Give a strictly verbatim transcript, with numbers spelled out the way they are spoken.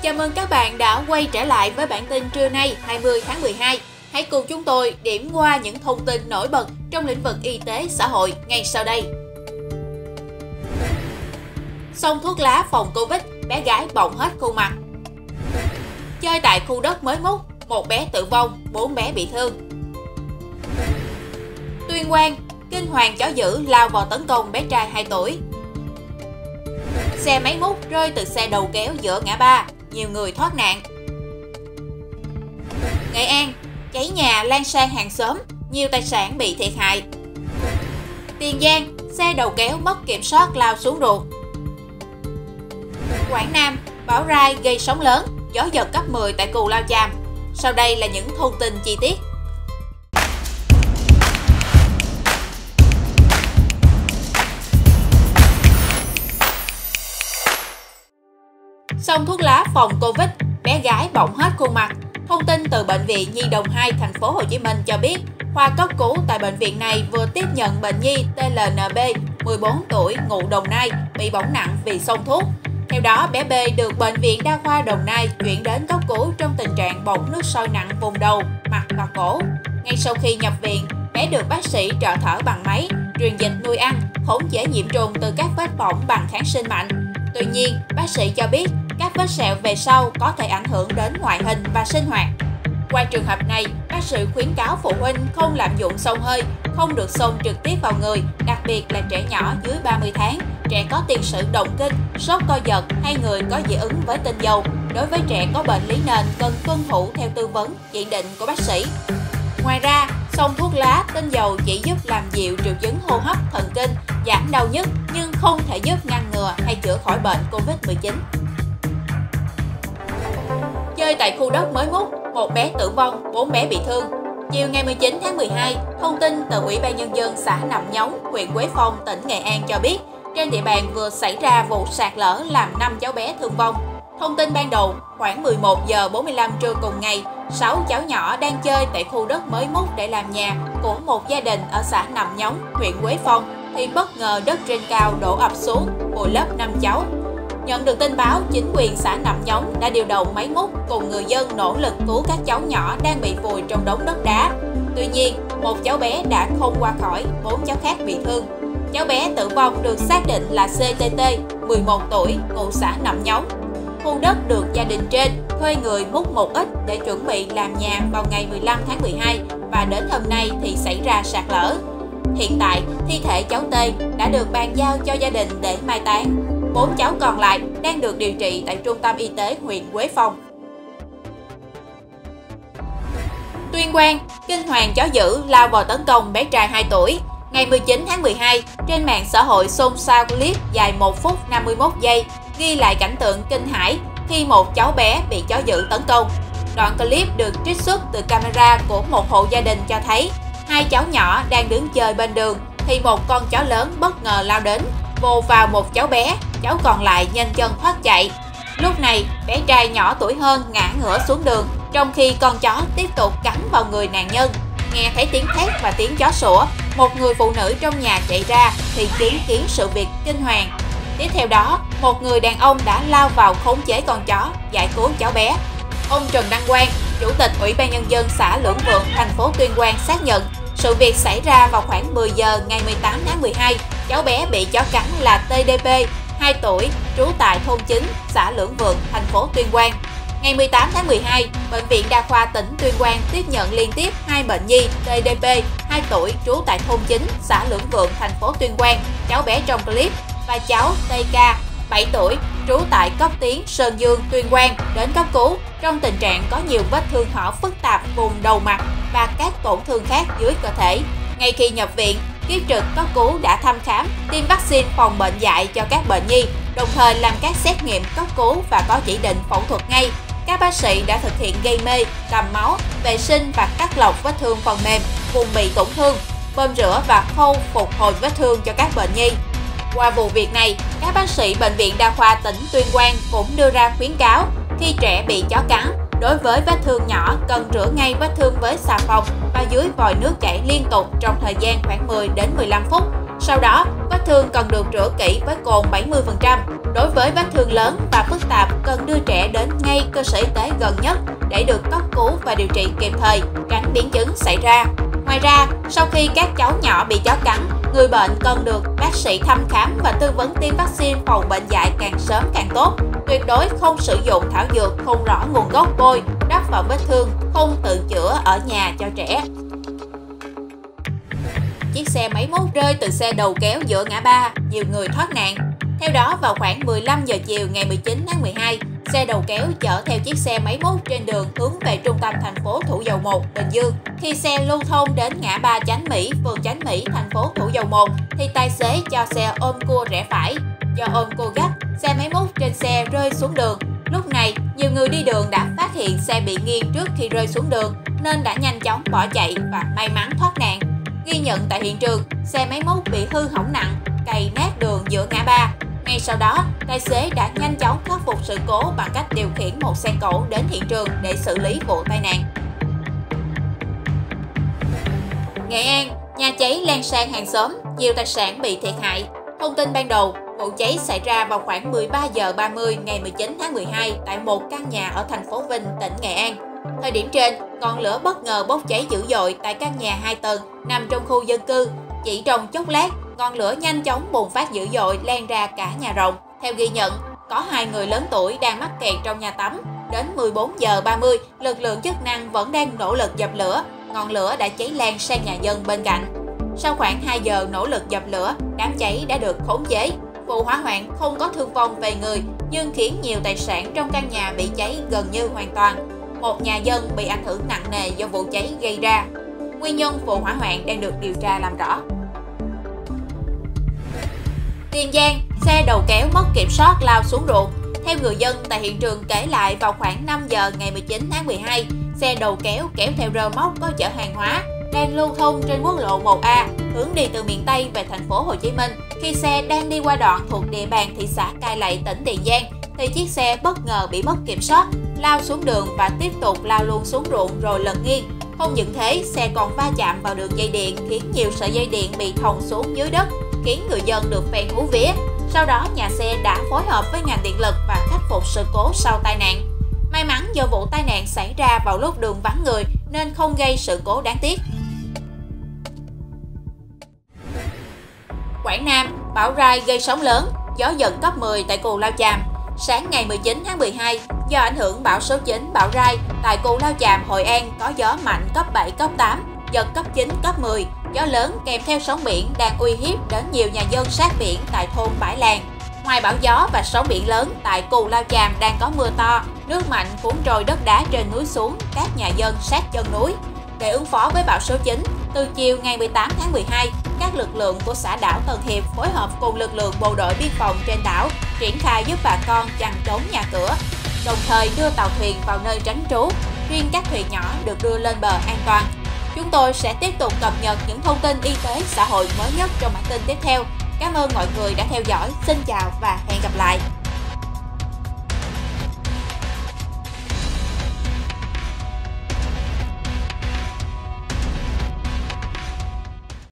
Chào mừng các bạn đã quay trở lại với bản tin trưa nay hai mươi tháng mười hai. Hãy cùng chúng tôi điểm qua những thông tin nổi bật trong lĩnh vực y tế xã hội ngay sau đây. Xông thuốc lá phòng Covid, bé gái bỏng hết khuôn mặt. Chơi tại khu đất mới mút, một bé tử vong, bốn bé bị thương. Tuyên Quang, kinh hoàng chó dữ lao vào tấn công bé trai hai tuổi. Xe máy múc rơi từ xe đầu kéo giữa ngã ba, nhiều người thoát nạn. Nghệ An, cháy nhà lan sang hàng xóm, nhiều tài sản bị thiệt hại. Tiền Giang, xe đầu kéo mất kiểm soát lao xuống ruộng. Quảng Nam, bão Rai gây sóng lớn, gió giật cấp mười tại Cù Lao Chàm. Sau đây là những thông tin chi tiết. Xông thuốc lá phòng Covid, bé gái bỏng hết khuôn mặt. Thông tin từ Bệnh viện Nhi Đồng hai thành phố Hồ Chí Minh cho biết, khoa cấp cứu tại bệnh viện này vừa tiếp nhận bệnh nhi T L N B, mười bốn tuổi, ngụ Đồng Nai, bị bỏng nặng vì xông thuốc. Theo đó, bé B được Bệnh viện Đa khoa Đồng Nai chuyển đến cấp cứu trong tình trạng bỏng nước sôi nặng vùng đầu, mặt và cổ. Ngay sau khi nhập viện, bé được bác sĩ trợ thở bằng máy, truyền dịch nuôi ăn, khống chế nhiễm trùng từ các vết bỏng bằng kháng sinh mạnh. Tuy nhiên, bác sĩ cho biết các vết sẹo về sau có thể ảnh hưởng đến ngoại hình và sinh hoạt. Qua trường hợp này, bác sĩ khuyến cáo phụ huynh không lạm dụng xông hơi, không được xông trực tiếp vào người, đặc biệt là trẻ nhỏ dưới ba mươi tháng, trẻ có tiền sử động kinh, sốt co giật hay người có dị ứng với tinh dầu. Đối với trẻ có bệnh lý nền cần tuân thủ theo tư vấn, chỉ định của bác sĩ. Ngoài ra, xông thuốc lá, tinh dầu chỉ giúp làm dịu triệu chứng hô hấp, thần kinh, giảm đau nhức nhưng không thể giúp ngăn ngừa hay chữa khỏi bệnh Covid mười chín. Chơi tại khu đất mới mút, một bé tử vong, bốn bé bị thương. Chiều ngày mười chín tháng mười hai, thông tin từ Ủy ban Nhân dân xã Nậm Nhống, huyện Quế Phong, tỉnh Nghệ An cho biết, trên địa bàn vừa xảy ra vụ sạt lở làm năm cháu bé thương vong. Thông tin ban đầu, khoảng mười một giờ bốn mươi lăm trưa cùng ngày, sáu cháu nhỏ đang chơi tại khu đất mới mút để làm nhà của một gia đình ở xã Nậm Nhống, huyện Quế Phong, thì bất ngờ đất trên cao đổ ập xuống, vùi lấp năm cháu. Nhận được tin báo, chính quyền xã Nậm Nhống đã điều động máy múc cùng người dân nỗ lực cứu các cháu nhỏ đang bị vùi trong đống đất đá. Tuy nhiên, một cháu bé đã không qua khỏi, bốn cháu khác bị thương. Cháu bé tử vong được xác định là C T T, mười một tuổi, ngụ xã Nậm Nhống. Khu đất được gia đình trên thuê người múc một ít để chuẩn bị làm nhà vào ngày mười lăm tháng mười hai và đến hôm nay thì xảy ra sạt lở. Hiện tại, thi thể cháu T đã được bàn giao cho gia đình để mai táng. Bốn cháu còn lại đang được điều trị tại Trung tâm Y tế huyện Quế Phong. Tuyên Quang, kinh hoàng chó dữ lao vào tấn công bé trai hai tuổi. Ngày mười chín tháng mười hai, trên mạng xã hội xôn xao clip dài một phút năm mươi mốt giây ghi lại cảnh tượng kinh hãi khi một cháu bé bị chó dữ tấn công. Đoạn clip được trích xuất từ camera của một hộ gia đình cho thấy hai cháu nhỏ đang đứng chơi bên đường thì một con chó lớn bất ngờ lao đến, vồ vào một cháu bé, cháu còn lại nhanh chân thoát chạy. Lúc này, bé trai nhỏ tuổi hơn ngã ngửa xuống đường, trong khi con chó tiếp tục cắn vào người nạn nhân. Nghe thấy tiếng thét và tiếng chó sủa, một người phụ nữ trong nhà chạy ra thì chứng kiến sự việc kinh hoàng. Tiếp theo đó, một người đàn ông đã lao vào khống chế con chó, giải cứu cháu bé. Ông Trần Đăng Quang, Chủ tịch Ủy ban Nhân dân xã Lưỡng Vượng, thành phố Tuyên Quang xác nhận sự việc xảy ra vào khoảng mười giờ ngày mười tám tháng mười hai. Cháu bé bị chó cắn là T D P, hai tuổi, trú tại thôn chín, xã Lưỡng Vượng, thành phố Tuyên Quang. Ngày mười tám tháng mười hai, Bệnh viện Đa khoa tỉnh Tuyên Quang tiếp nhận liên tiếp hai bệnh nhi T D P, hai tuổi, trú tại thôn chín, xã Lưỡng Vượng, thành phố Tuyên Quang, cháu bé trong clip, và cháu T K, bảy tuổi, trú tại Cốc Tiến, Sơn Dương, Tuyên Quang đến cấp cứu trong tình trạng có nhiều vết thương hở phức tạp vùng đầu mặt và các tổn thương khác dưới cơ thể. Ngay khi nhập viện, kiếp trực cấp cứu đã thăm khám, tiêm vaccine phòng bệnh dại cho các bệnh nhi, đồng thời làm các xét nghiệm cấp cứu và có chỉ định phẫu thuật ngay. Các bác sĩ đã thực hiện gây mê, cầm máu, vệ sinh và cắt lọc vết thương phần mềm, vùng bị tổn thương, bơm rửa và khâu phục hồi vết thương cho các bệnh nhi. Qua vụ việc này, các bác sĩ Bệnh viện Đa khoa tỉnh Tuyên Quang cũng đưa ra khuyến cáo khi trẻ bị chó cắn, đối với vết thương nhỏ cần rửa ngay vết thương với xà phòng và dưới vòi nước chảy liên tục trong thời gian khoảng mười đến mười lăm phút. Sau đó, vết thương cần được rửa kỹ với cồn bảy mươi phần trăm. Đối với vết thương lớn và phức tạp, cần đưa trẻ đến ngay cơ sở y tế gần nhất để được cấp cứu và điều trị kịp thời, tránh biến chứng xảy ra. Ngoài ra, sau khi các cháu nhỏ bị chó cắn, người bệnh cần được bác sĩ thăm khám và tư vấn tiêm vaccine phòng bệnh dại càng sớm càng tốt. Tuyệt đối không sử dụng thảo dược không rõ nguồn gốc bôi, đắp vào vết thương, không tự chữa ở nhà cho trẻ. Chiếc xe máy mốt rơi từ xe đầu kéo giữa ngã ba, nhiều người thoát nạn. Theo đó, vào khoảng mười lăm giờ chiều ngày mười chín tháng mười hai, xe đầu kéo chở theo chiếc xe máy mốt trên đường hướng về trung tâm thành phố Thủ Dầu Một, Bình Dương. Khi xe lưu thông đến ngã ba Chánh Mỹ, phường Chánh Mỹ, thành phố Thủ Dầu Một, thì tài xế cho xe ôm cua rẽ phải. Do ôm cua gấp, xe máy mốt trên xe rơi xuống đường. Lúc này, nhiều người đi đường đã phát hiện xe bị nghiêng trước khi rơi xuống đường, nên đã nhanh chóng bỏ chạy và may mắn thoát nạn. Ghi nhận tại hiện trường, xe máy mốt bị hư hỏng nặng, cày nát đường giữa ngã ba. Ngay sau đó, tài xế đã nhanh chóng khắc phục sự cố bằng cách điều khiển một xe cẩu đến hiện trường để xử lý vụ tai nạn. Nghệ An, nhà cháy lan sang hàng xóm, nhiều tài sản bị thiệt hại. Thông tin ban đầu, vụ cháy xảy ra vào khoảng mười ba giờ ba mươi ngày mười chín tháng mười hai tại một căn nhà ở thành phố Vinh, tỉnh Nghệ An. Thời điểm trên, ngọn lửa bất ngờ bốc cháy dữ dội tại căn nhà hai tầng nằm trong khu dân cư. Chỉ trong chốc lát, ngọn lửa nhanh chóng bùng phát dữ dội lan ra cả nhà rộng. Theo ghi nhận, có hai người lớn tuổi đang mắc kẹt trong nhà tắm. Đến mười bốn giờ ba mươi, lực lượng chức năng vẫn đang nỗ lực dập lửa. Ngọn lửa đã cháy lan sang nhà dân bên cạnh. Sau khoảng hai giờ nỗ lực dập lửa, đám cháy đã được khống chế. Vụ hỏa hoạn không có thương vong về người, nhưng khiến nhiều tài sản trong căn nhà bị cháy gần như hoàn toàn. Một nhà dân bị ảnh hưởng nặng nề do vụ cháy gây ra. Nguyên nhân vụ hỏa hoạn đang được điều tra làm rõ. Tiền Giang, xe đầu kéo mất kiểm soát lao xuống ruộng. Theo người dân tại hiện trường kể lại, vào khoảng năm giờ ngày mười chín tháng mười hai, xe đầu kéo kéo theo rơ móc có chở hàng hóa đang lưu thông trên quốc lộ một A hướng đi từ miền Tây về thành phố Hồ Chí Minh. Khi xe đang đi qua đoạn thuộc địa bàn thị xã Cai Lậy, tỉnh Tiền Giang, thì chiếc xe bất ngờ bị mất kiểm soát, lao xuống đường và tiếp tục lao luôn xuống ruộng rồi lật nghiêng. Không những thế, xe còn va chạm vào đường dây điện khiến nhiều sợi dây điện bị thòng xuống dưới đất, khiến người dân được phen hú vía. Sau đó, nhà xe đã phối hợp với ngành điện lực và khắc phục sự cố sau tai nạn. May mắn do vụ tai nạn xảy ra vào lúc đường vắng người nên không gây sự cố đáng tiếc. Quảng Nam, bão Rai gây sóng lớn, gió giật cấp mười tại Cù Lao Chàm. Sáng ngày mười chín tháng mười hai, do ảnh hưởng bão số chín bão Rai, tại Cù Lao Chàm, Hội An có gió mạnh cấp bảy, cấp tám, giật cấp chín, cấp mười. Gió lớn kèm theo sóng biển đang uy hiếp đến nhiều nhà dân sát biển tại thôn Bãi Làng. Ngoài bão gió và sóng biển lớn, tại Cù Lao Chàm đang có mưa to, nước mạnh cuốn trôi đất đá trên núi xuống các nhà dân sát chân núi. Để ứng phó với bão số chín, từ chiều ngày mười tám tháng mười hai, các lực lượng của xã đảo Tân Hiệp phối hợp cùng lực lượng bộ đội biên phòng trên đảo triển khai giúp bà con chằng trốn nhà cửa, đồng thời đưa tàu thuyền vào nơi tránh trú. Riêng các thuyền nhỏ được đưa lên bờ an toàn. Chúng tôi sẽ tiếp tục cập nhật những thông tin y tế xã hội mới nhất trong bản tin tiếp theo. Cảm ơn mọi người đã theo dõi. Xin chào và hẹn gặp lại.